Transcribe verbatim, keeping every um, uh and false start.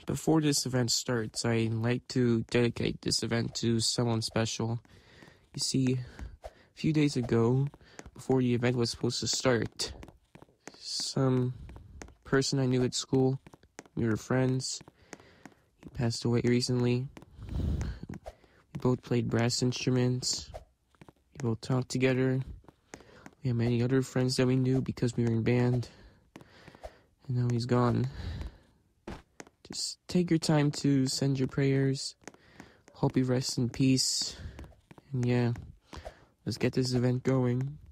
Before this event starts, I'd like to dedicate this event to someone special. You see, a few days ago, before the event was supposed to start, some person I knew at school, we were friends, he passed away recently. We both played brass instruments, we both talked together, we had many other friends that we knew because we were in band, and now he's gone. Just take your time to send your prayers. Hope he rests in peace. And yeah, let's get this event going.